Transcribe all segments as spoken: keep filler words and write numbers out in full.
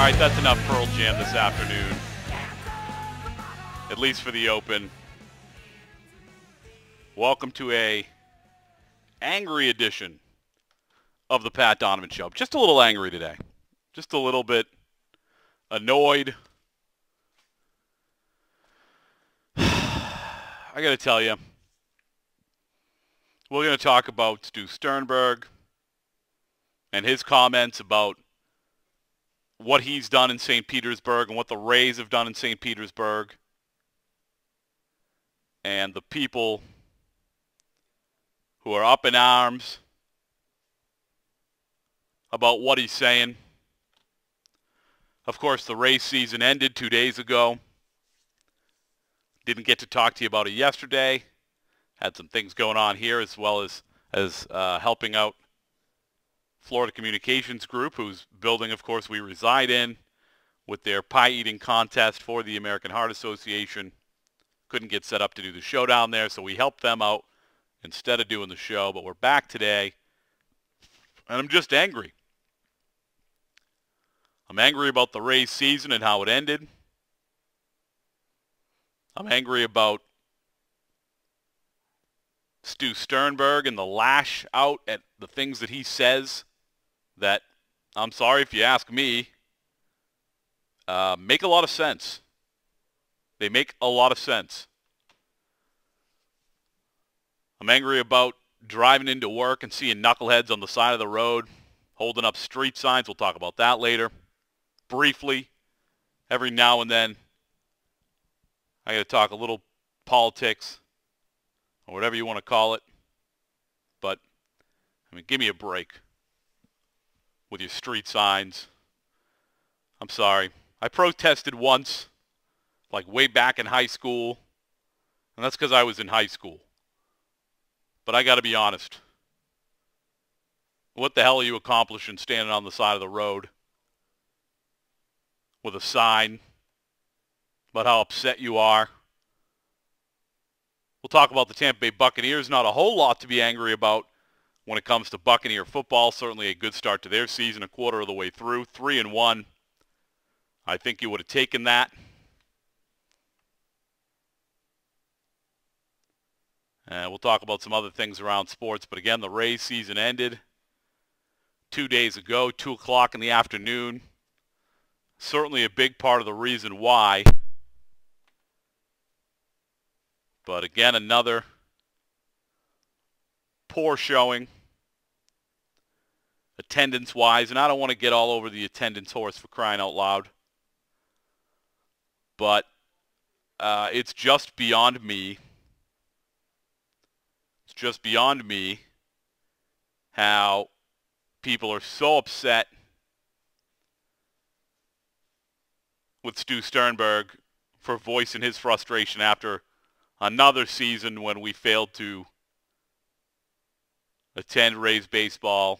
right, that's enough Pearl Jam this afternoon. At least for the Open. Welcome to a angry edition of the Pat Donovan Show. Just a little angry today. Just a little bit annoyed. I got to tell you, we're going to talk about Stu Sternberg and his comments about what he's done in Saint Petersburg and what the Rays have done in Saint Petersburg, and the people who are up in arms about what he's saying. Of course, the Rays season ended two days ago. Didn't get to talk to you about it yesterday. Had some things going on here, as well as, as uh, helping out Florida Communications Group, whose building, of course, we reside in, with their pie-eating contest for the American Heart Association. Couldn't get set up to do the show down there, so we helped them out instead of doing the show. But we're back today, and I'm just angry. I'm angry about the Rays season and how it ended. I'm angry about Stu Sternberg and the lash out at the things that he says that, I'm sorry if you ask me, uh, make a lot of sense. They make a lot of sense. I'm angry about driving into work and seeing knuckleheads on the side of the road holding up street signs. We'll talk about that later. Briefly, every now and then, I got to talk a little politics or whatever you want to call it. But, I mean, give me a break with your street signs. I'm sorry. I protested once, like way back in high school, and that's because I was in high school. But I got to be honest. What the hell are you accomplishing standing on the side of the road with a sign about how upset you are? We'll talk about the Tampa Bay Buccaneers. Not a whole lot to be angry about when it comes to Buccaneer football. Certainly a good start to their season, a quarter of the way through, three and one. I think you would have taken that. And we'll talk about some other things around sports. But again, the Rays season ended two days ago, two o'clock in the afternoon. Certainly a big part of the reason why. But again, another poor showing, attendance-wise. And I don't want to get all over the attendance horse, for crying out loud. But uh, it's just beyond me. It's just beyond me how people are so upset with Stu Sternberg for voicing his frustration after another season when we failed to attend Rays baseball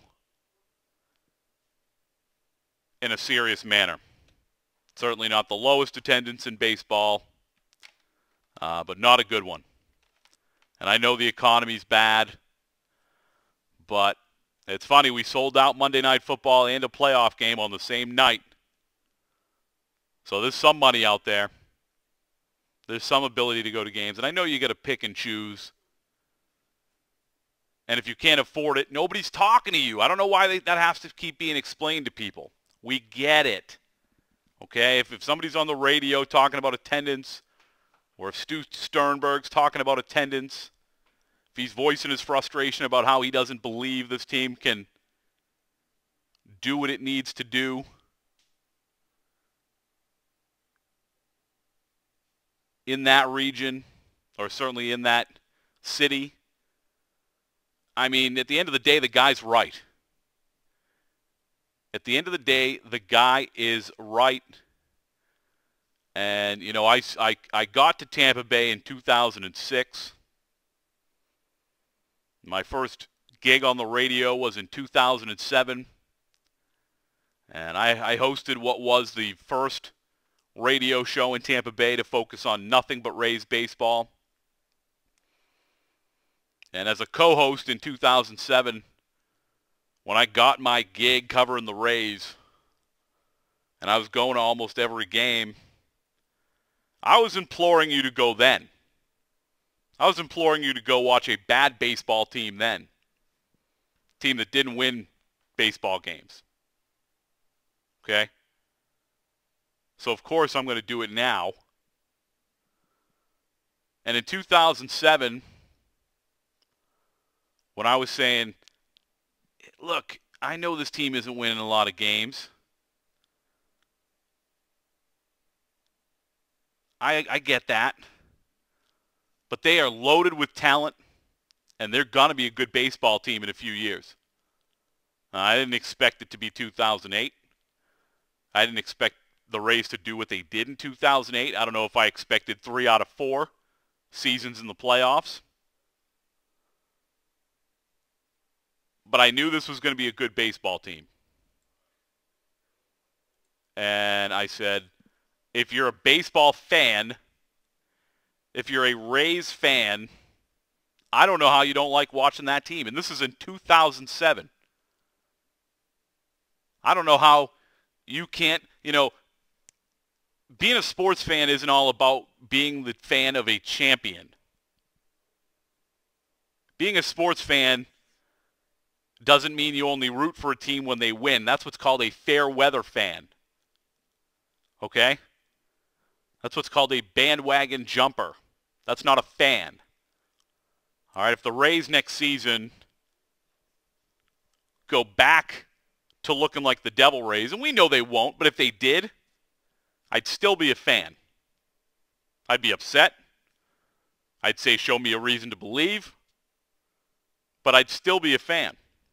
in a serious manner. Certainly not the lowest attendance in baseball, uh, but not a good one. And I know the economy's bad, but it's funny, we sold out Monday Night Football and a playoff game on the same night. So there's some money out there. There's some ability to go to games. And I know you got to pick and choose. And if you can't afford it, nobody's talking to you. I don't know why they, that has to keep being explained to people. We get it. Okay? If, if somebody's on the radio talking about attendance, or if Stu Sternberg's talking about attendance, if he's voicing his frustration about how he doesn't believe this team can do what it needs to do, in that region, or certainly in that city, I mean, at the end of the day, the guy's right. At the end of the day, the guy is right. And, you know, I, I, I got to Tampa Bay in two thousand six. My first gig on the radio was in two thousand seven. And I, I hosted what was the first radio show in Tampa Bay to focus on nothing but Rays baseball. And as a co-host in two thousand seven, when I got my gig covering the Rays, and and I was going to almost every game, I was imploring you to go then. I was imploring you to go watch a bad baseball team then. Team that didn't win baseball games. Okay? So, of course, I'm going to do it now. And in two thousand seven, when I was saying, look, I know this team isn't winning a lot of games. I, I get that. But they are loaded with talent, and they're going to be a good baseball team in a few years. Uh, I didn't expect it to be two thousand eight. I didn't expect the Rays to do what they did in two thousand eight. I don't know if I expected three out of four seasons in the playoffs. But I knew this was going to be a good baseball team. And I said, if you're a baseball fan, if you're a Rays fan, I don't know how you don't like watching that team. And this is in two thousand seven. I don't know how you can't, you know, being a sports fan isn't all about being the fan of a champion. Being a sports fan doesn't mean you only root for a team when they win. That's what's called a fair weather fan. Okay? That's what's called a bandwagon jumper. That's not a fan. All right, if the Rays next season go back to looking like the Devil Rays, and we know they won't, but if they did, I'd still be a fan. I'd be upset. I'd say show me a reason to believe, but I'd still be a fan.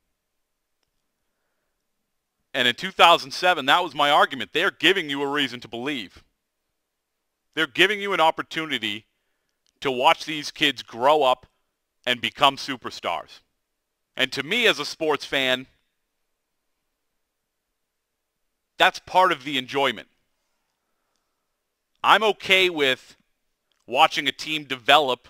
And in two thousand seven, that was my argument. They're giving you a reason to believe. They're giving you an opportunity to watch these kids grow up and become superstars. And to me as a sports fan, that's part of the enjoyment. I'm okay with watching a team develop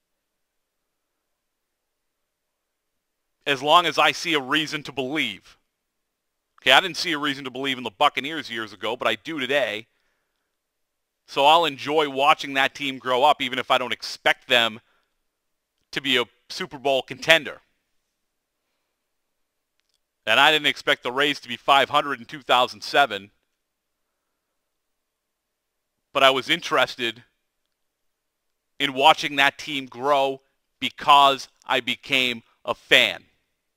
as long as I see a reason to believe. Okay, I didn't see a reason to believe in the Buccaneers years ago, but I do today. So I'll enjoy watching that team grow up even if I don't expect them to be a Super Bowl contender. And I didn't expect the Rays to be five hundred in two thousand seven. But I was interested in watching that team grow because I became a fan.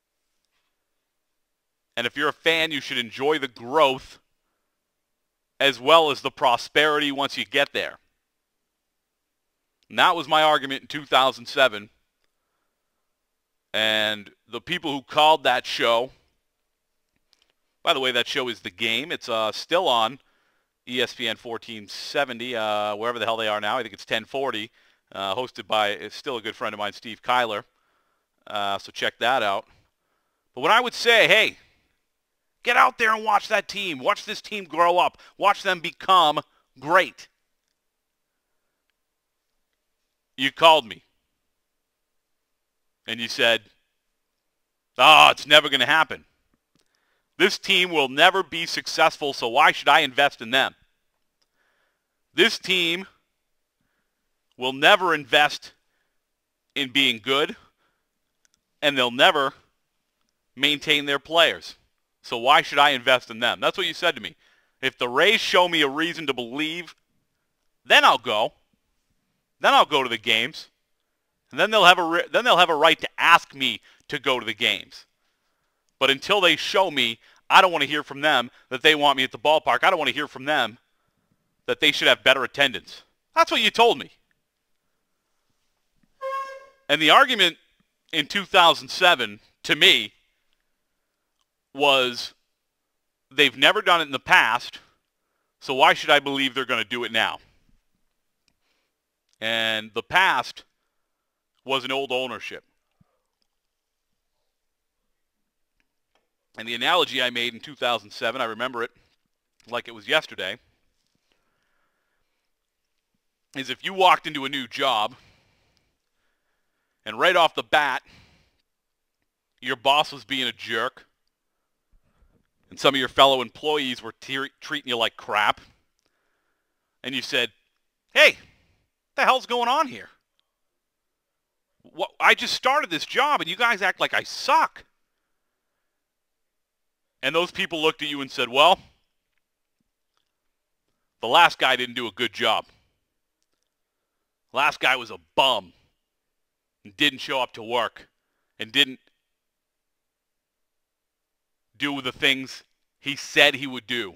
And if you're a fan, you should enjoy the growth as well as the prosperity once you get there. And that was my argument in two thousand seven. And the people who called that show, by the way, that show is The Game. It's uh, still on E S P N fourteen seventy, uh, wherever the hell they are now. I think it's ten forty, uh, hosted by it's still a good friend of mine, Steve Kyler. Uh, so check that out. But when I would say, hey, get out there and watch that team. Watch this team grow up. Watch them become great. You called me. And you said, oh, it's never going to happen. This team will never be successful, so why should I invest in them? This team will never invest in being good, and they'll never maintain their players. So why should I invest in them? That's what you said to me. If the Rays show me a reason to believe, then I'll go. Then I'll go to the games. And then they'll have a then they'll have a right to ask me to go to the games. But until they show me, I don't want to hear from them that they want me at the ballpark. I don't want to hear from them that they should have better attendance. That's what you told me. And the argument in two thousand seven, to me, was they've never done it in the past, so why should I believe they're going to do it now? And the past was an old ownership. And the analogy I made in two thousand seven, I remember it like it was yesterday, is if you walked into a new job and right off the bat, your boss was being a jerk, and some of your fellow employees were te- treating you like crap, and you said, hey, what the hell's going on here? What, I just started this job, and you guys act like I suck. And those people looked at you and said, well, the last guy didn't do a good job. Last guy was a bum and didn't show up to work and didn't do the things he said he would do.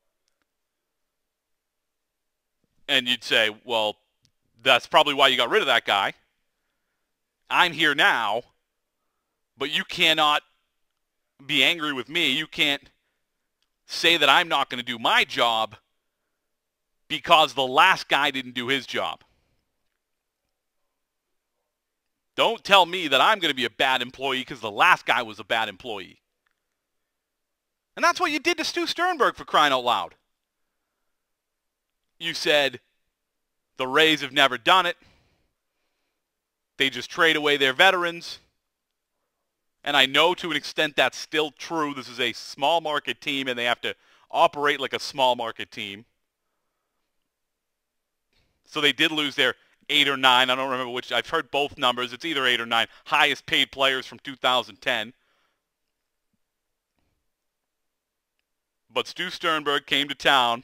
And you'd say, well, that's probably why you got rid of that guy. I'm here now, but you cannot be angry with me. You can't say that I'm not going to do my job because the last guy didn't do his job. Don't tell me that I'm going to be a bad employee because the last guy was a bad employee. And that's what you did to Stu Sternberg, for crying out loud. You said the Rays have never done it. They just trade away their veterans. And I know to an extent that's still true. This is a small market team and they have to operate like a small market team. So they did lose their eight or nine. I don't remember which. I've heard both numbers. It's either eight or nine highest paid players from two thousand ten. But Stu Sternberg came to town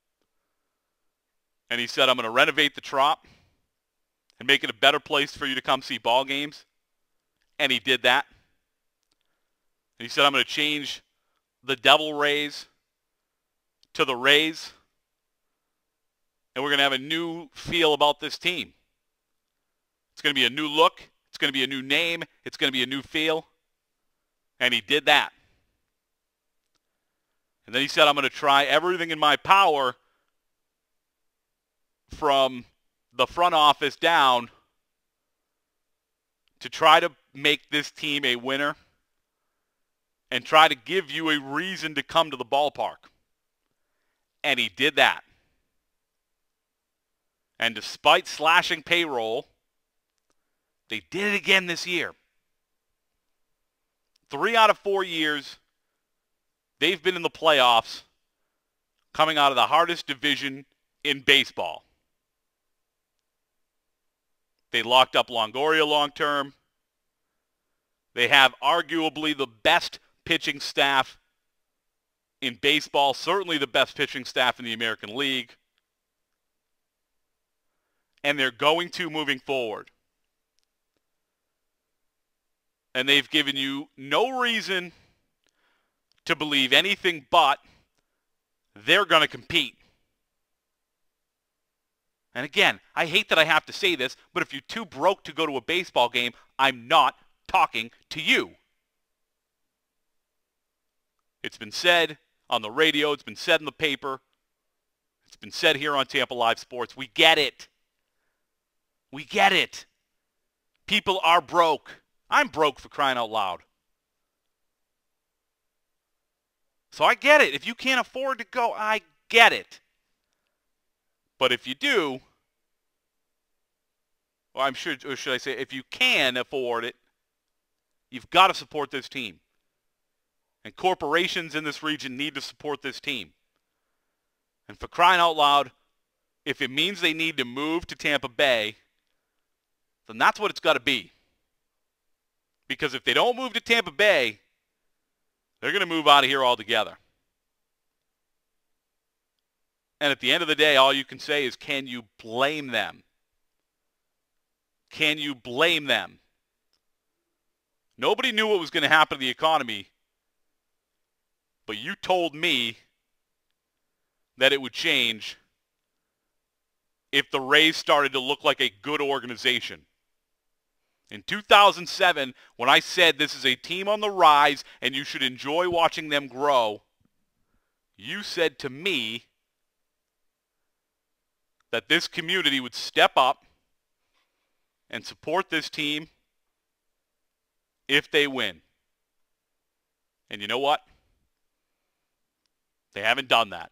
and he said, I'm going to renovate the Trop and make it a better place for you to come see ball games. And he did that. And he said, I'm going to change the Devil Rays to the Rays. And we're going to have a new feel about this team. It's going to be a new look. It's going to be a new name. It's going to be a new feel. And he did that. And then he said, I'm going to try everything in my power from the front office down to try to make this team a winner and try to give you a reason to come to the ballpark. And he did that. And despite slashing payroll, they did it again this year. Three out of four years, they've been in the playoffs coming out of the hardest division in baseball. They locked up Longoria long-term. They have arguably the best pitching staff in baseball, certainly the best pitching staff in the American League. And they're going to moving forward. And they've given you no reason to believe anything but they're going to compete. And again, I hate that I have to say this, but if you're too broke to go to a baseball game, I'm not talking to you. It's been said on the radio. It's been said in the paper. It's been said here on Tampa Live Sports. We get it. We get it. People are broke. I'm broke, for crying out loud. So I get it. If you can't afford to go, I get it. But if you do, or I'm sure, or should I say, if you can afford it, you've got to support this team. And corporations in this region need to support this team. And for crying out loud, if it means they need to move to Tampa Bay, then that's what it's got to be. Because if they don't move to Tampa Bay, they're going to move out of here altogether. And at the end of the day, all you can say is, can you blame them? Can you blame them? Nobody knew what was going to happen to the economy, but you told me that it would change if the Rays started to look like a good organization. In two thousand seven, when I said this is a team on the rise and you should enjoy watching them grow, you said to me that this community would step up and support this team if they win. And you know what? They haven't done that.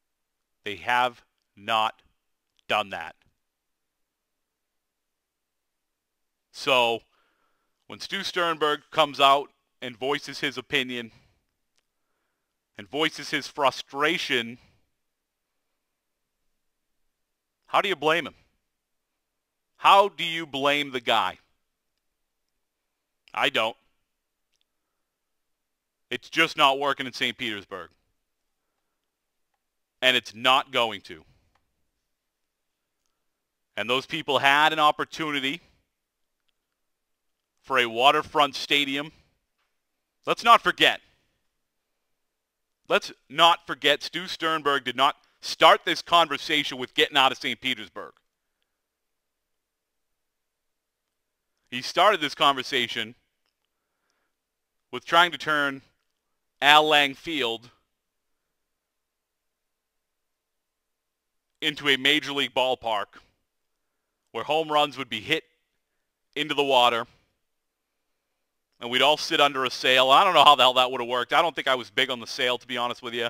They have not done that. So when Stu Sternberg comes out and voices his opinion and voices his frustration, how do you blame him? How do you blame the guy? I don't. It's just not working in Saint Petersburg. And it's not going to. And those people had an opportunity for a waterfront stadium. Let's not forget. Let's not forget Stu Sternberg did not start this conversation with getting out of Saint Petersburg. He started this conversation with trying to turn Al Lang Field into a major league ballpark where home runs would be hit into the water and we'd all sit under a sail. I don't know how the hell that would have worked. I don't think I was big on the sail, to be honest with you.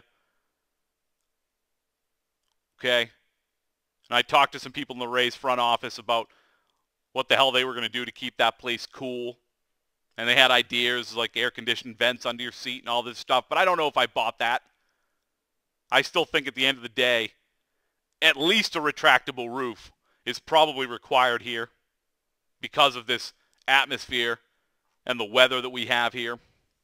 Okay? And I talked to some people in the Rays front office about what the hell they were going to do to keep that place cool. And they had ideas like air-conditioned vents under your seat and all this stuff. But I don't know if I bought that. I still think at the end of the day, at least a retractable roof is probably required here because of this atmosphere and the weather that we have here.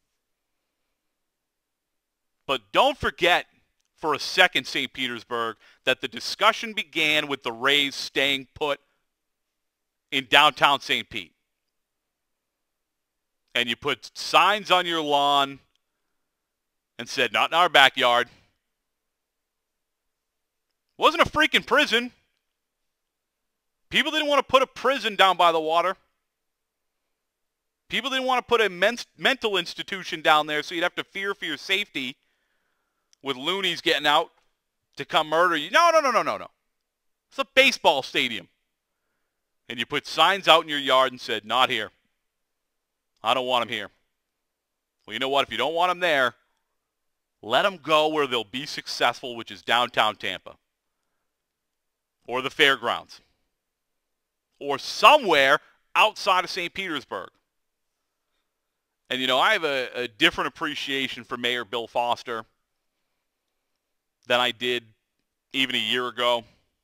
But don't forget for a second, Saint Petersburg, that the discussion began with the Rays staying put in downtown Saint Pete. And you put signs on your lawn and said, not in our backyard. Wasn't a freaking prison. People didn't want to put a prison down by the water. People didn't want to put a men- mental institution down there so you'd have to fear for your safety with loonies getting out to come murder you. No, no, no, no, no, no. It's a baseball stadium. And you put signs out in your yard and said, not here. I don't want them here. Well, you know what? If you don't want them there, let them go where they'll be successful, which is downtown Tampa. Or the fairgrounds. Or somewhere outside of Saint Petersburg. And, you know, I have a, a different appreciation for Mayor Bill Foster than I did even a year ago.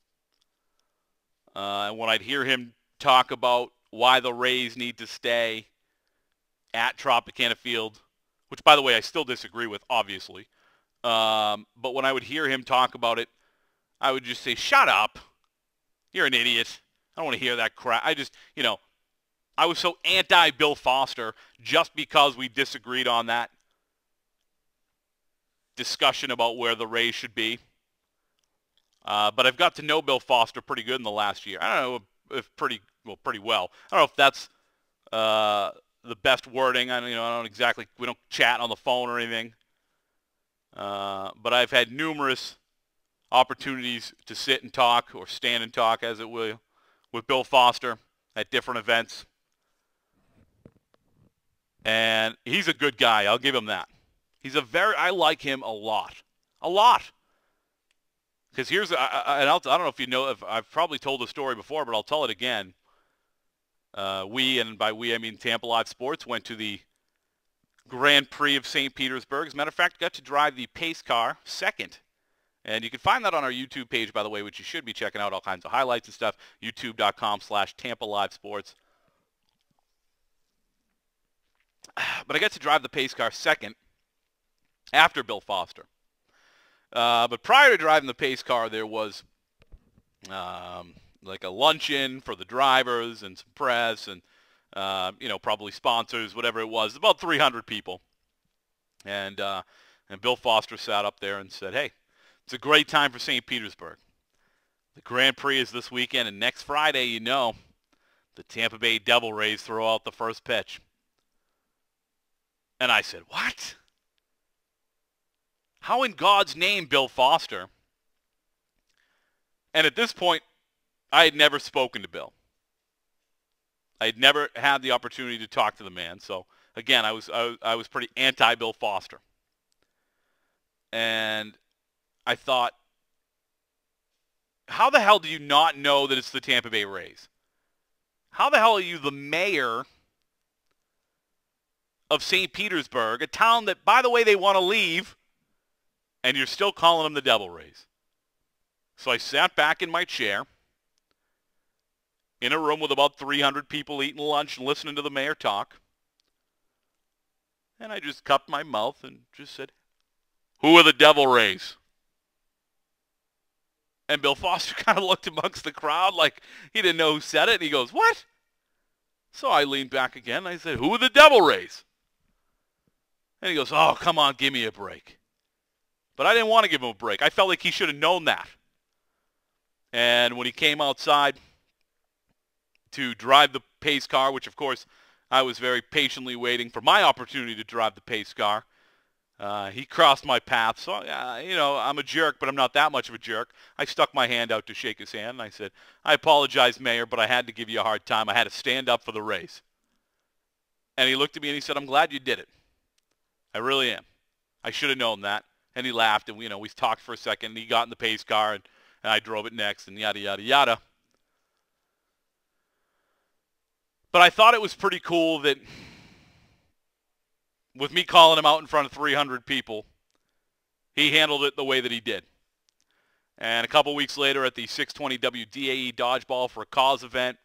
Uh, when I'd hear him talk about why the Rays need to stay at Tropicana Field, which, by the way, I still disagree with, obviously. Um, but when I would hear him talk about it, I would just say, shut up. You're an idiot. I don't want to hear that crap. I just, you know, I was so anti-Bill Foster just because we disagreed on that discussion about where the Rays should be. Uh, but I've got to know Bill Foster pretty good in the last year. I don't know if pretty well, pretty well. I don't know if that's uh, the best wording. I don't, you know, I don't exactly. We don't chat on the phone or anything. Uh, but I've had numerous opportunities to sit and talk, or stand and talk, as it will, with Bill Foster at different events. And he's a good guy. I'll give him that. He's a very, I like him a lot. A lot. Because here's, I, I, and I'll, I don't know if you know, if I've probably told the story before, but I'll tell it again. Uh, we, and by we I mean Tampa Live Sports, went to the Grand Prix of Saint Petersburg. As a matter of fact, got to drive the pace car second. And you can find that on our YouTube page, by the way, which you should be checking out, all kinds of highlights and stuff, youtube.com slash Tampa Live Sports. But I got to drive the pace car second after Bill Foster. Uh, but prior to driving the pace car, there was um, like a luncheon for the drivers and some press and, uh, you know, probably sponsors, whatever it was. About three hundred people. And, uh, and Bill Foster sat up there and said, hey, it's a great time for Saint Petersburg. The Grand Prix is this weekend, and next Friday, you know, the Tampa Bay Devil Rays throw out the first pitch. And I said, what? How in God's name, Bill Foster? And at this point, I had never spoken to Bill. I had never had the opportunity to talk to the man. So, again, I was I was, I was pretty anti-Bill Foster. And I thought, how the hell do you not know that it's the Tampa Bay Rays? how the hell are you the mayor of Saint Petersburg, a town that, by the way, they want to leave, and you're still calling them the Devil Rays? So I sat back in my chair in a room with about three hundred people eating lunch and listening to the mayor talk. And I just cupped my mouth and just said, who are the Devil Rays? And Bill Foster kind of looked amongst the crowd like he didn't know who said it. And he goes, what? So I leaned back again and I said, who are the Devil Rays? And he goes, oh, come on, give me a break. But I didn't want to give him a break. I felt like he should have known that. And when he came outside to drive the pace car, which, of course, I was very patiently waiting for my opportunity to drive the pace car, uh, he crossed my path. So, uh, you know, I'm a jerk, but I'm not that much of a jerk. I stuck my hand out to shake his hand, and I said, I apologize, Mayor, but I had to give you a hard time. I had to stand up for the Rays. And he looked at me and he said, I'm glad you did it. I really am. I should have known that. And he laughed, and, you know, we talked for a second, and he got in the pace car, and, and I drove it next, and yada, yada, yada. But I thought it was pretty cool that with me calling him out in front of three hundred people, he handled it the way that he did. And a couple weeks later at the six twenty W D A E Dodgeball for a Cause event,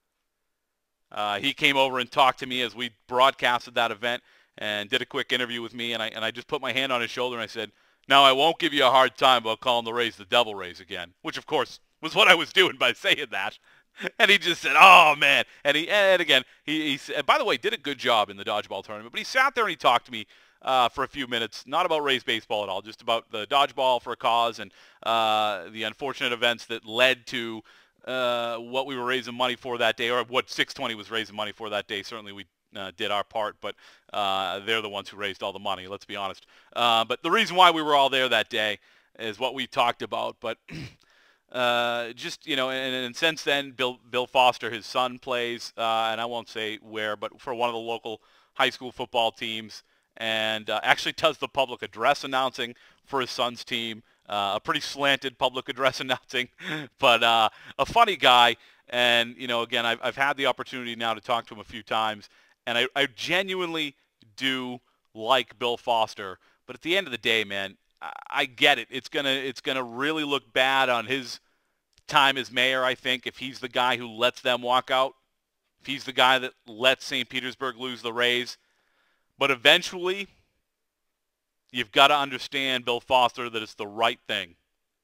uh, he came over and talked to me as we broadcasted that event and did a quick interview with me. And I, and I just put my hand on his shoulder and I said, now I won't give you a hard time about calling the Rays the Devil Rays again, which of course was what I was doing by saying that. And he just said, oh, man. And he, and again, he, he by the way, did a good job in the dodgeball tournament. But he sat there and he talked to me uh, for a few minutes, not about Rays baseball at all, just about the dodgeball for a cause and uh, the unfortunate events that led to uh, what we were raising money for that day, or what six twenty was raising money for that day. Certainly we uh, did our part, but uh, they're the ones who raised all the money, let's be honest. Uh, but the reason why we were all there that day is what we talked about. But Uh, just, you know, and, and since then, Bill Bill Foster, his son, plays, uh, and I won't say where, but for one of the local high school football teams, and uh, actually does the public address announcing for his son's team, uh, a pretty slanted public address announcing, but uh, a funny guy. And, you know, again, I've, I've had the opportunity now to talk to him a few times, and I, I genuinely do like Bill Foster. But at the end of the day, man, I, I get it. It's gonna it's gonna really look bad on his time as mayor, I think, if he's the guy who lets them walk out, if he's the guy that lets Saint Petersburg lose the Rays. But eventually, you've got to understand, Bill Foster, that it's the right thing.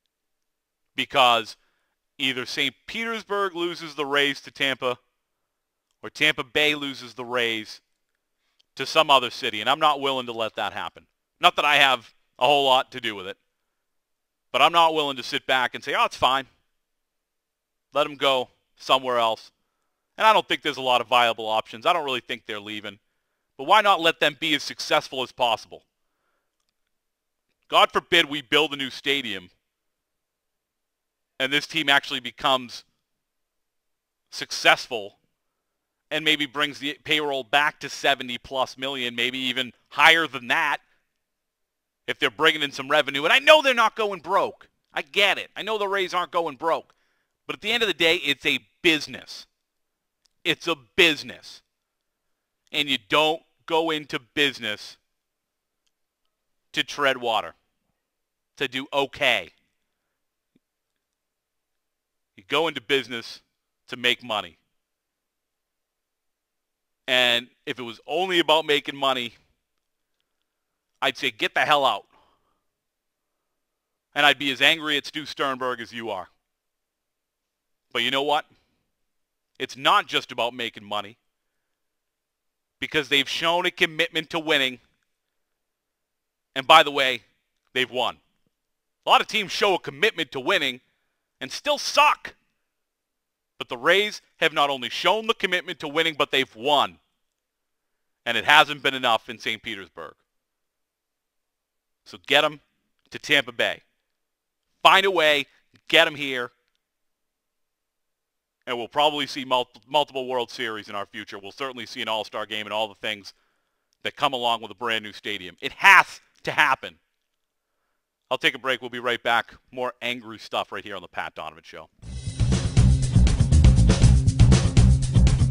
Because either Saint Petersburg loses the Rays to Tampa, or Tampa Bay loses the Rays to some other city. And I'm not willing to let that happen. Not that I have a whole lot to do with it. But I'm not willing to sit back and say, oh, it's fine. Let them go somewhere else. And I don't think there's a lot of viable options. I don't really think they're leaving. But why not let them be as successful as possible? God forbid we build a new stadium and this team actually becomes successful and maybe brings the payroll back to seventy plus million, maybe even higher than that if they're bringing in some revenue. And I know they're not going broke. I get it. I know the Rays aren't going broke. But at the end of the day, it's a business. It's a business. And you don't go into business to tread water, to do okay. You go into business to make money. And if it was only about making money, I'd say get the hell out. And I'd be as angry at Stu Sternberg as you are. But you know what? It's not just about making money, because they've shown a commitment to winning. And by the way, they've won. A lot of teams show a commitment to winning and still suck. But the Rays have not only shown the commitment to winning, but they've won. And it hasn't been enough in Saint Petersburg. So get them to Tampa Bay. Find a way, get them here. And we'll probably see mul- multiple World Series in our future. We'll certainly see an All-Star game and all the things that come along with a brand new stadium. It has to happen. I'll take a break. We'll be right back. More angry stuff right here on the Pat Donovan Show.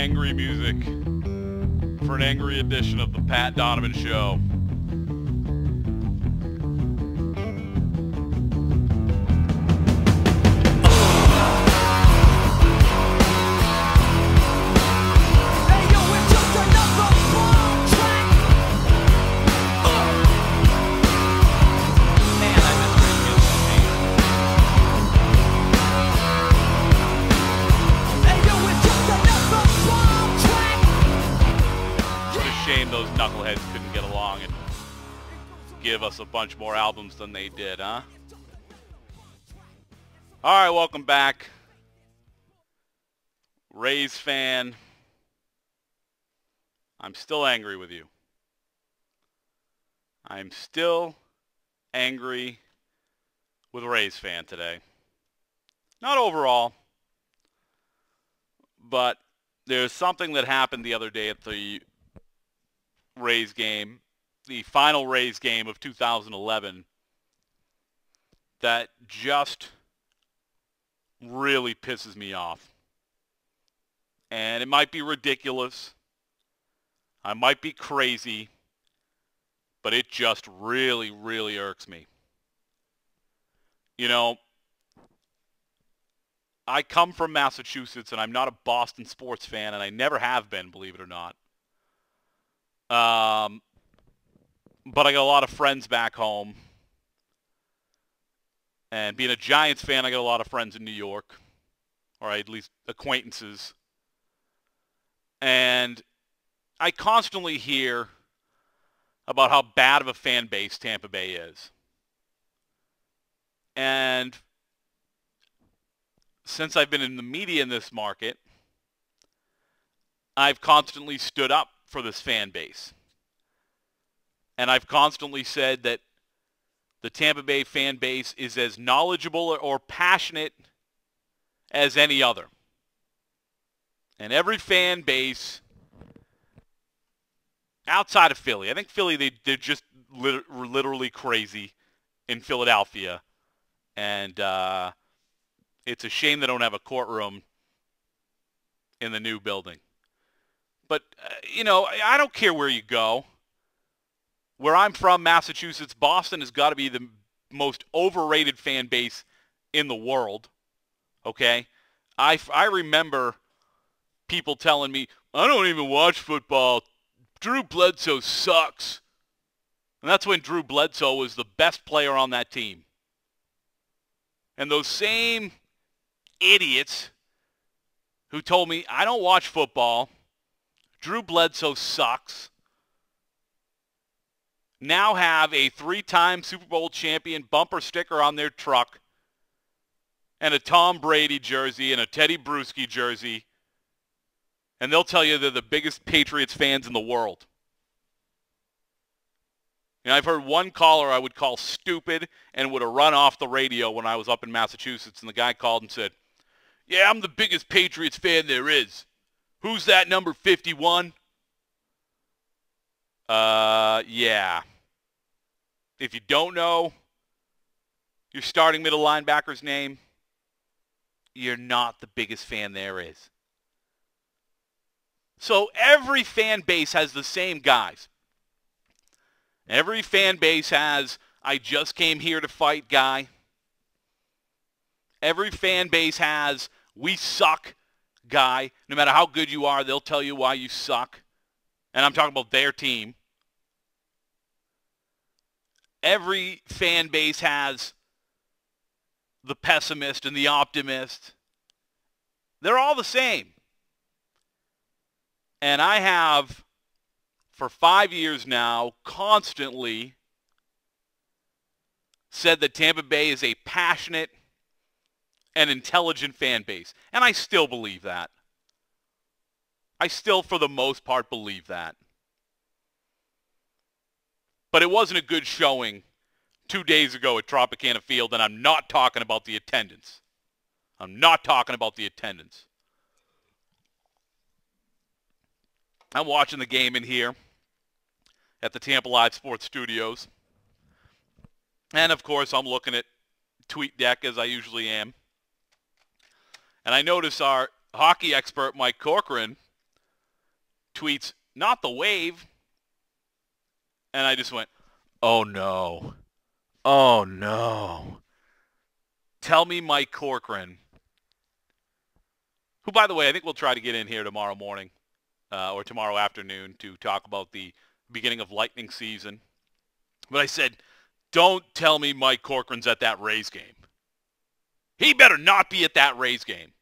angry music for an angry edition of the Pat Donovan Show. Those knuckleheads couldn't get along and give us a bunch more albums than they did, huh? All right, welcome back. Rays fan. I'm still angry with you. I'm still angry with Rays fan today. Not overall, but there's something that happened the other day at the Rays game, the final Rays game of two thousand eleven, that just really pisses me off. And it might be ridiculous. I might be crazy, but it just really, really irks me. You know, I come from Massachusetts, and I'm not a Boston sports fan, and I never have been, believe it or not. Um, but I got a lot of friends back home. And being a Giants fan, I got a lot of friends in New York, or at least acquaintances. And I constantly hear about how bad of a fan base Tampa Bay is. And since I've been in the media in this market, I've constantly stood up for this fan base. And I've constantly said that the Tampa Bay fan base is as knowledgeable or passionate as any other. And every fan base outside of Philly, I think Philly, they, they're just lit- literally crazy in Philadelphia. And uh, it's a shame they don't have a courtroom in the new building. But, uh, you know, I don't care where you go. Where I'm from, Massachusetts, Boston has got to be the most overrated fan base in the world, okay? I, I remember people telling me, I don't even watch football. Drew Bledsoe sucks. And that's when Drew Bledsoe was the best player on that team. And those same idiots who told me, I don't watch football, Drew Bledsoe sucks, now have a three-time Super Bowl champion bumper sticker on their truck and a Tom Brady jersey and a Teddy Bruschi jersey, and they'll tell you they're the biggest Patriots fans in the world. And I've heard one caller I would call stupid and would have run off the radio when I was up in Massachusetts, and the guy called and said, yeah, I'm the biggest Patriots fan there is. Who's that number fifty-one? Uh, yeah. If you don't know your starting middle linebacker's name, you're not the biggest fan there is. So every fan base has the same guys. Every fan base has, I just came here to fight guy. Every fan base has, we suck guy. No matter how good you are, they'll tell you why you suck. And I'm talking about their team. Every fan base has the pessimist and the optimist. They're all the same. And I have, for five years now, constantly said that Tampa Bay is a passionate and intelligent fan base. And I still believe that. I still, for the most part, believe that. But it wasn't a good showing two days ago at Tropicana Field, and I'm not talking about the attendance. I'm not talking about the attendance. I'm watching the game in here at the Tampa Live Sports Studios. And, of course, I'm looking at TweetDeck, as I usually am. And I notice our hockey expert, Mike Corcoran, tweets, "Not the wave." And I just went, oh no. Oh no. Tell me Mike Corcoran, who, by the way, I think we'll try to get in here tomorrow morning uh, or tomorrow afternoon to talk about the beginning of Lightning season. But I said, don't tell me Mike Corcoran's at that Rays game. He better not be at that Rays game.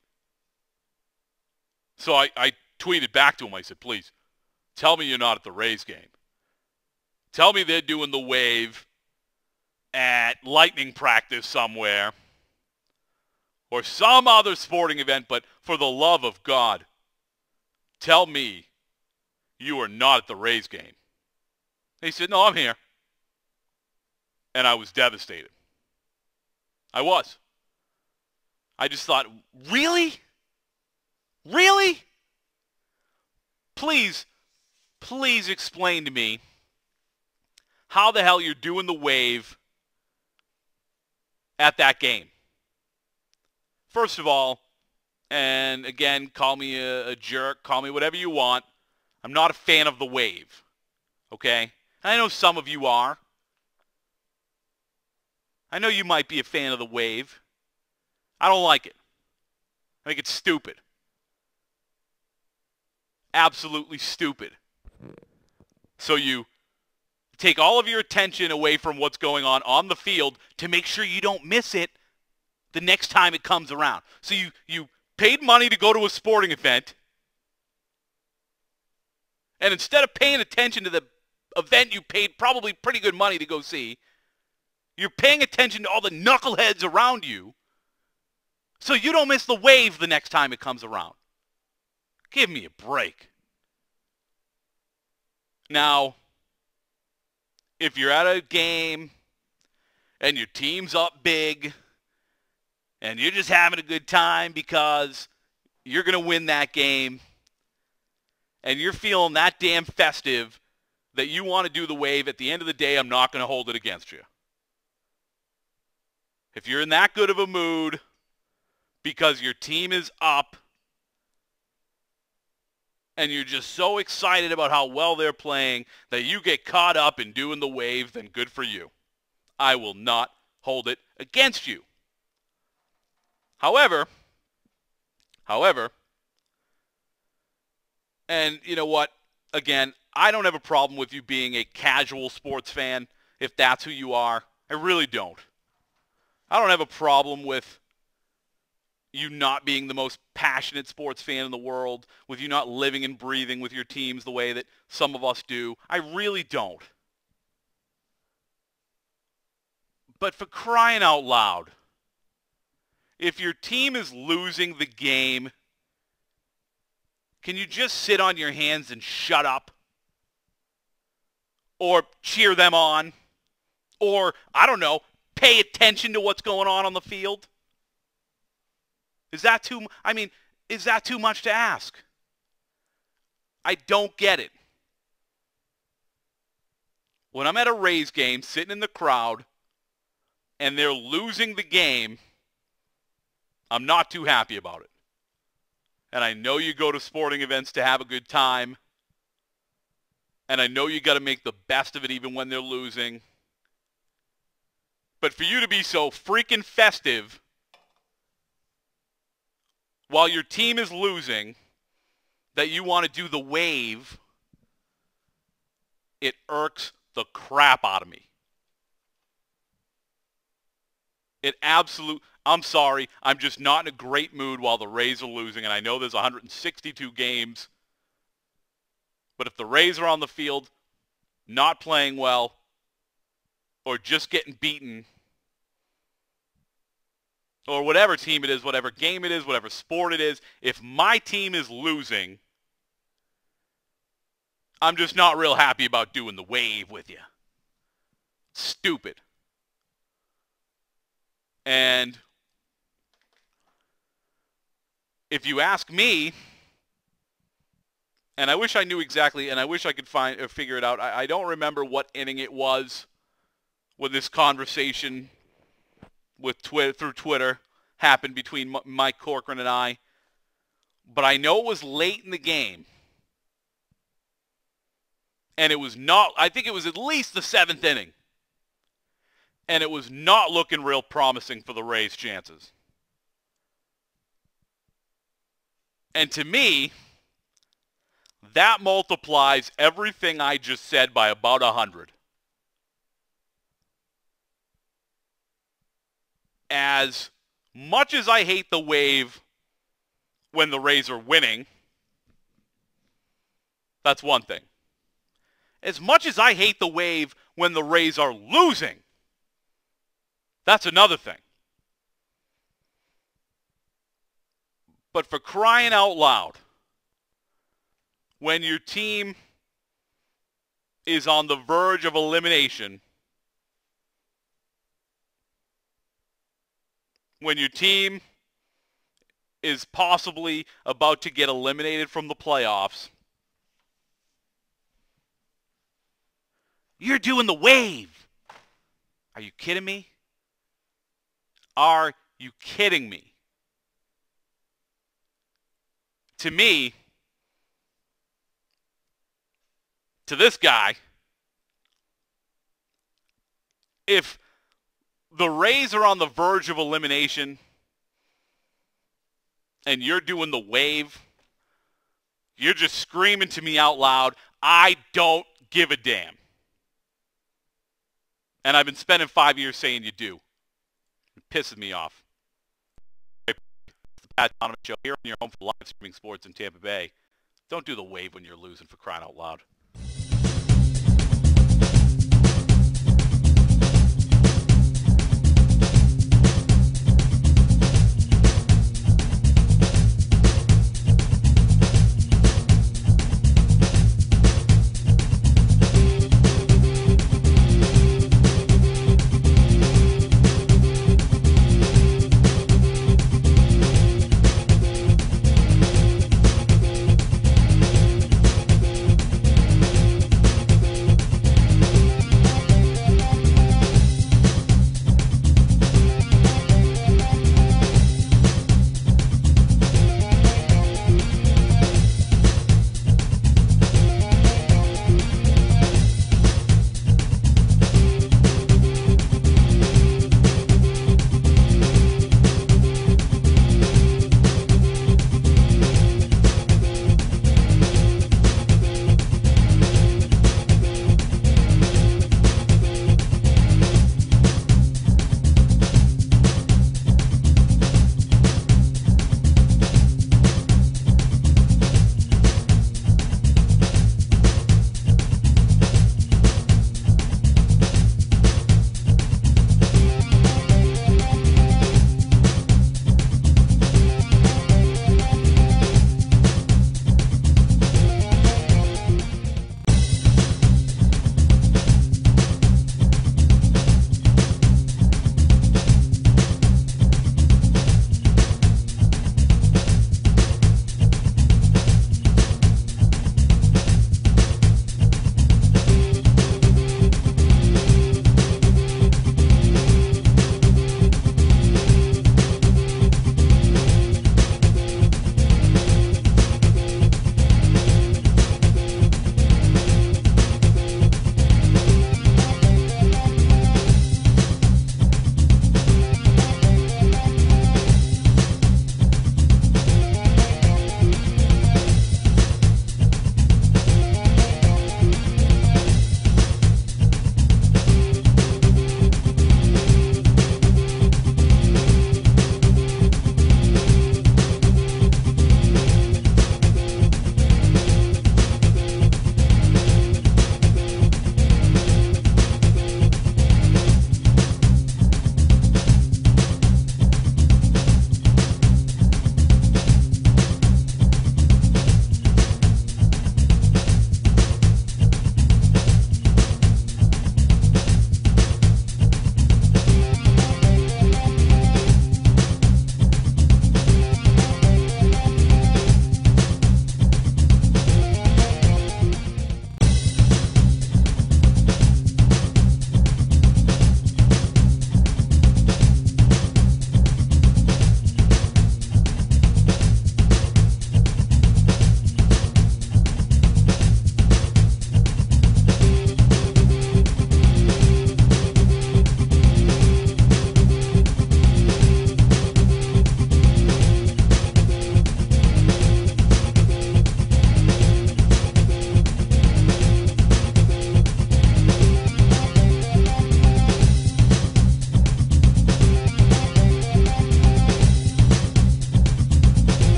So I, I tweeted back to him. I said, please, tell me you're not at the Rays game. Tell me they're doing the wave at Lightning practice somewhere or some other sporting event, but for the love of God, tell me you are not at the Rays game. He said, no, I'm here. And I was devastated. I was. I just thought, really? Really? Please, please explain to me how the hell you're doing the wave at that game. First of all, and again, call me a, a jerk, call me whatever you want, I'm not a fan of the wave, okay? I know some of you are. I know you might be a fan of the wave. I don't like it. I think it's stupid. Absolutely stupid. So you take all of your attention away from what's going on on the field to make sure you don't miss it the next time it comes around. So you, you paid money to go to a sporting event, and instead of paying attention to the event you paid probably pretty good money to go see, you're paying attention to all the knuckleheads around you so you don't miss the wave the next time it comes around. Give me a break. Now, if you're at a game and your team's up big and you're just having a good time because you're going to win that game and you're feeling that damn festive that you want to do the wave, at the end of the day, I'm not going to hold it against you. If you're in that good of a mood because your team is up and you're just so excited about how well they're playing that you get caught up in doing the wave, then good for you. I will not hold it against you. However, however, and you know what? Again, I don't have a problem with you being a casual sports fan if that's who you are. I really don't. I don't have a problem with you not being the most passionate sports fan in the world, with you not living and breathing with your teams the way that some of us do. I really don't. But for crying out loud, if your team is losing the game, can you just sit on your hands and shut up? Or cheer them on? Or, I don't know, pay attention to what's going on on the field? Is that too, I mean, is that too much to ask? I don't get it. When I'm at a Rays game, sitting in the crowd, and they're losing the game, I'm not too happy about it. And I know you go to sporting events to have a good time. And I know you got to make the best of it even when they're losing. But for you to be so freaking festive while your team is losing that you want to do the wave, it irks the crap out of me. It absolute, I'm sorry, I'm just not in a great mood while the Rays are losing, and I know there's one hundred sixty-two games. But if the Rays are on the field not playing well or just getting beaten, or whatever team it is, whatever game it is, whatever sport it is, if my team is losing, I'm just not real happy about doing the wave with you. Stupid. And if you ask me, and I wish I knew exactly, and I wish I could find or figure it out. I, I don't remember what inning it was when this conversation with Twitter through Twitter happened between M- Mike Corcoran and I. But I know it was late in the game. And it was not, I think it was at least the seventh inning. And it was not looking real promising for the Rays' chances. And to me, that multiplies everything I just said by about one hundred. As much as I hate the wave when the Rays are winning, that's one thing. As much as I hate the wave when the Rays are losing, that's another thing. But for crying out loud, when your team is on the verge of elimination, when your team is possibly about to get eliminated from the playoffs, you're doing the wave. Are you kidding me? Are you kidding me? To me, to this guy, if the Rays are on the verge of elimination and you're doing the wave, you're just screaming to me out loud, I don't give a damn. And I've been spending five years saying you do. It pisses me off. The Pat Donovan Show here on your home for live streaming sports in Tampa Bay. Don't do the wave when you're losing, for crying out loud.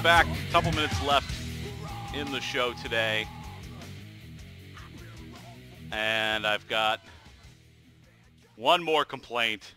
back. A couple minutes left in the show today. And I've got one more complaint.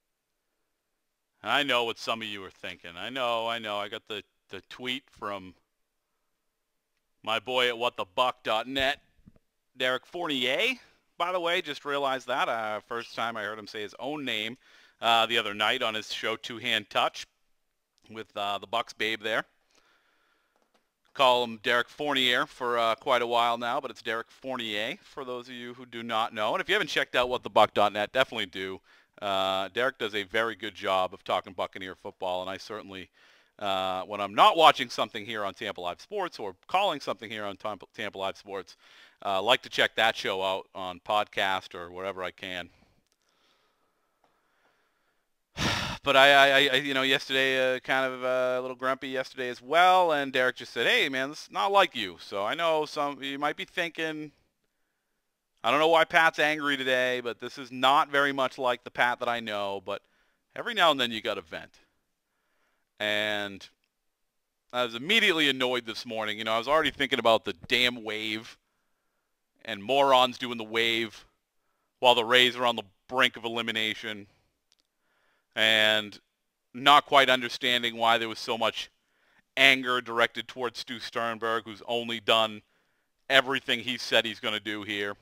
I know what some of you are thinking. I know, I know. I got the, the tweet from my boy at what the buck dot net, Derek Fournier. By the way, just realized that. Uh, first time I heard him say his own name uh, the other night on his show, Two Hand Touch, with uh, the Bucks babe there. Call him Derek Fournier for uh, quite a while now, but it's Derek Fournier for those of you who do not know. And if you haven't checked out what the buck dot net, definitely do. Uh, Derek does a very good job of talking Buccaneer football, and I certainly, uh, when I'm not watching something here on Tampa Live Sports or calling something here on Tampa, Tampa Live Sports, uh, like to check that show out on podcast or wherever I can. But I, I, I, you know, yesterday, uh, kind of uh, a little grumpy yesterday as well, and Derek just said, hey, man, this is not like you. So I know some, you might be thinking, I don't know why Pat's angry today, but this is not very much like the Pat that I know, but every now and then you got to vent. And I was immediately annoyed this morning. You know, I was already thinking about the damn wave and morons doing the wave while the Rays are on the brink of elimination. And not quite understanding why there was so much anger directed towards Stu Sternberg, who's only done everything he said he's going to do here,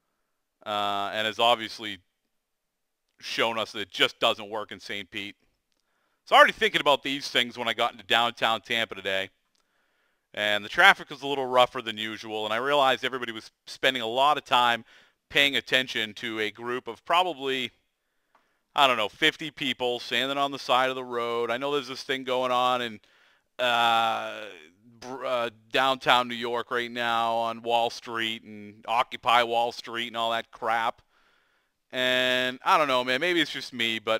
uh, and has obviously shown us that it just doesn't work in Saint Pete. So I was already thinking about these things when I got into downtown Tampa today, and the traffic was a little rougher than usual, and I realized everybody was spending a lot of time paying attention to a group of probably, I don't know, fifty people standing on the side of the road. I know there's this thing going on in uh, uh, downtown New York right now on Wall Street and Occupy Wall Street and all that crap. And I don't know, man, maybe it's just me, but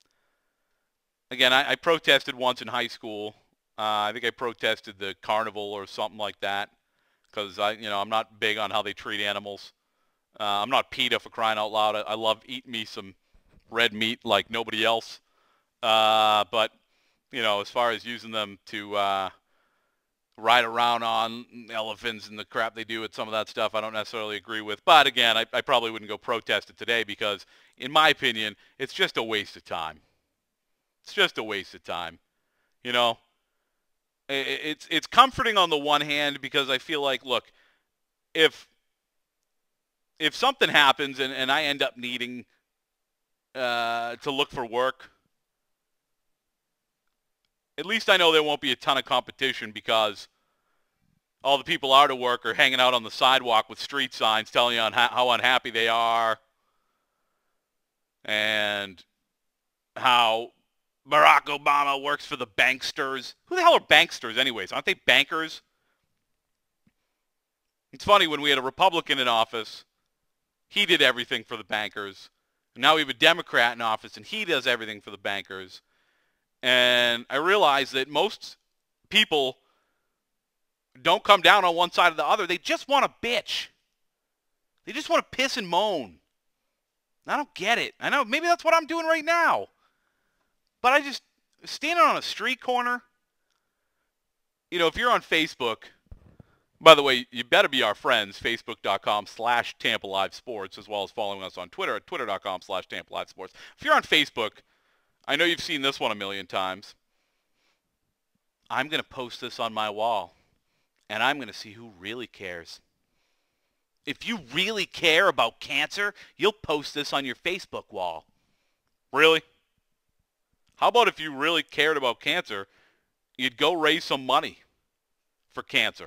again, I, I protested once in high school. Uh, I think I protested the carnival or something like that because I, you know, I'm not big on how they treat animals. Uh, I'm not PETA for crying out loud. I, I love eating me some red meat like nobody else. Uh, but, you know, as far as using them to uh, ride around on elephants and the crap they do with some of that stuff, I don't necessarily agree with. But again, I, I probably wouldn't go protest it today because, in my opinion, it's just a waste of time. It's just a waste of time. You know, it, it's, it's comforting on the one hand because I feel like, look, if, if something happens and, and I end up needing Uh, to look for work, at least I know there won't be a ton of competition because all the people out of work are hanging out on the sidewalk with street signs telling you on how, how unhappy they are and how Barack Obama works for the banksters. Who the hell are banksters anyways? Aren't they bankers? It's funny, when we had a Republican in office, he did everything for the bankers. Now we have a Democrat in office, and he does everything for the bankers. And I realize that most people don't come down on one side or the other. They just want to bitch. They just want to piss and moan. I don't get it. I know maybe that's what I'm doing right now. But I just, standing on a street corner, you know, if you're on Facebook, by the way, you better be our friends, facebook.com slash Tampa Live Sports, as well as following us on Twitter at twitter.com slash Tampa Live Sports. If you're on Facebook, I know you've seen this one a million times. I'm going to post this on my wall, and I'm going to see who really cares. If you really care about cancer, you'll post this on your Facebook wall. Really? How about if you really cared about cancer, you'd go raise some money for cancer?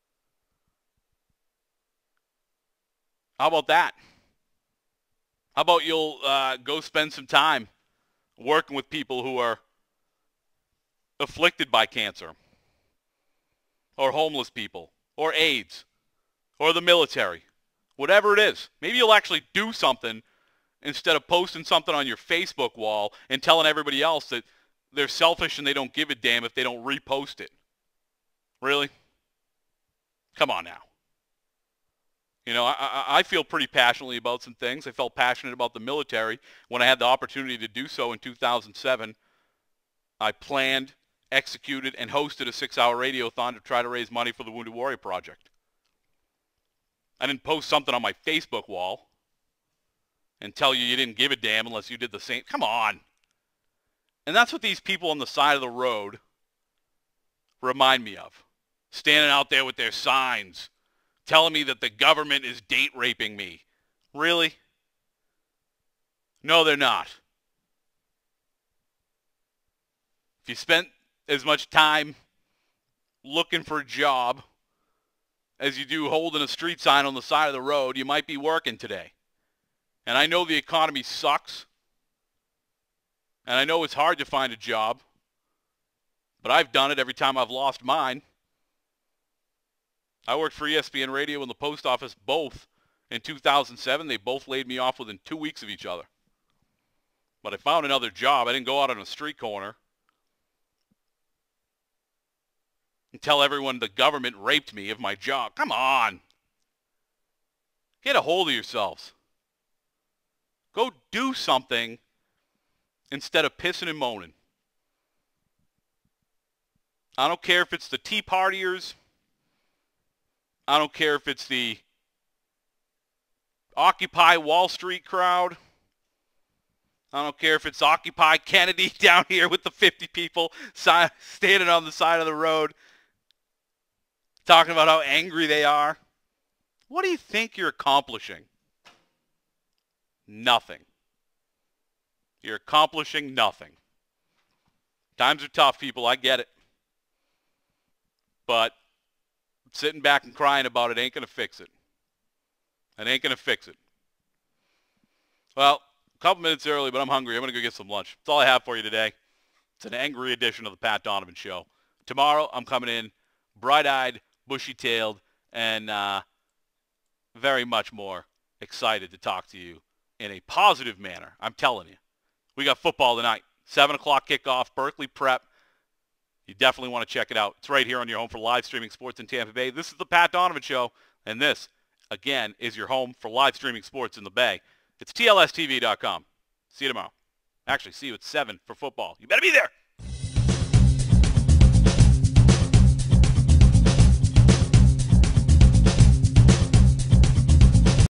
How about that? How about you'll uh, go spend some time working with people who are afflicted by cancer, or homeless people, or AIDS, or the military, whatever it is. Maybe you'll actually do something instead of posting something on your Facebook wall and telling everybody else that they're selfish and they don't give a damn if they don't repost it. Really? Come on now. You know, I, I feel pretty passionately about some things. I felt passionate about the military when I had the opportunity to do so in two thousand seven. I planned executed and hosted a six-hour radiothon to try to raise money for the Wounded Warrior Project. I didn't post something on my Facebook wall and tell you you didn't give a damn unless you did the same. Come on. And that's what these people on the side of the road remind me of. Standing out there with their signs, telling me that the government is date raping me. Really? No, they're not. If you spent as much time looking for a job as you do holding a street sign on the side of the road, you might be working today. And I know the economy sucks. And I know it's hard to find a job. But I've done it every time I've lost mine. I worked for E S P N Radio and the post office both in two thousand seven. They both laid me off within two weeks of each other. But I found another job. I didn't go out on a street corner and tell everyone the government raped me of my job. Come on. Get a hold of yourselves. Go do something instead of pissing and moaning. I don't care if it's the Tea Partiers. I don't care if it's the Occupy Wall Street crowd. I don't care if it's Occupy Kennedy down here with the fifty people si- standing on the side of the road talking about how angry they are. What do you think you're accomplishing? Nothing. You're accomplishing nothing. Times are tough, people. I get it. But sitting back and crying about it ain't going to fix it. It ain't going to fix it. Well, a couple minutes early, but I'm hungry. I'm going to go get some lunch. That's all I have for you today. It's an angry edition of the Pat Donovan Show. Tomorrow, I'm coming in bright-eyed, bushy-tailed, and uh, very much more excited to talk to you in a positive manner. I'm telling you. We got football tonight. seven o'clock kickoff, Berkeley Prep. You definitely want to check it out. It's right here on your home for live streaming sports in Tampa Bay. This is the Pat Donovan Show, and this, again, is your home for live streaming sports in the Bay. It's T L S T V dot com. See you tomorrow. Actually, see you at seven for football. You better be there.